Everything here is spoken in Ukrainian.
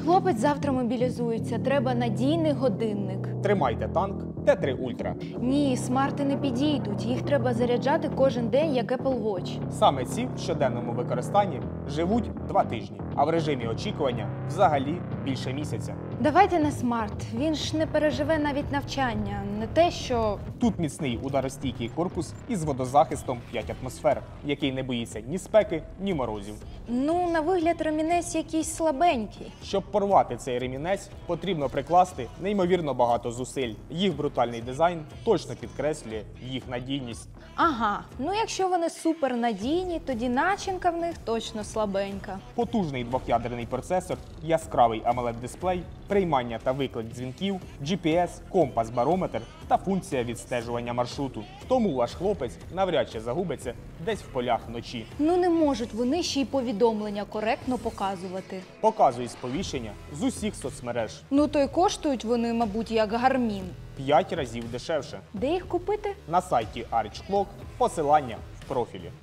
Хлопець завтра мобілізується, треба надійний годинник. Тримайте танк Т3 Ультра. Ні, смарти не підійдуть, їх треба заряджати кожен день, як Apple Watch. Саме ці в щоденному використанні живуть 2 тижні, а в режимі очікування взагалі більше місяця. Давайте на смарт, він ж не переживе навіть навчання, не те, що… Тут міцний ударостійкий корпус із водозахистом 5 атмосфер, який не боїться ні спеки, ні морозів. Ну, на вигляд ремінець якийсь слабенький. Щоб порвати цей ремінець, потрібно прикласти неймовірно багато зусиль. Їх брутальний дизайн точно підкреслює їх надійність. Ага, ну якщо вони супернадійні, тоді начинка в них точно слабенька. Потужний двох'ядерний процесор, яскравий AMOLED-дисплей, приймання та виклик дзвінків, GPS, компас-барометр та функція відстежування маршруту. Тому ваш хлопець навряд чи загубиться десь в полях вночі. Ну не можуть вони ще й повідомлення коректно показувати. Показує сповіщення з усіх соцмереж. Ну то й коштують вони, мабуть, як гармін. 5 разів дешевше. Де їх купити? На сайті Arch Clock, посилання в профілі.